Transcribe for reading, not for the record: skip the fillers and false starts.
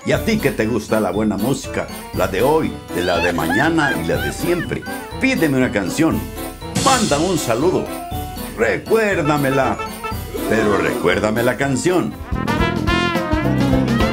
Y a ti que te gusta la buena música, la de hoy, de la de mañana y la de siempre, pídeme una canción, manda un saludo, recuérdamela, pero recuérdame la canción.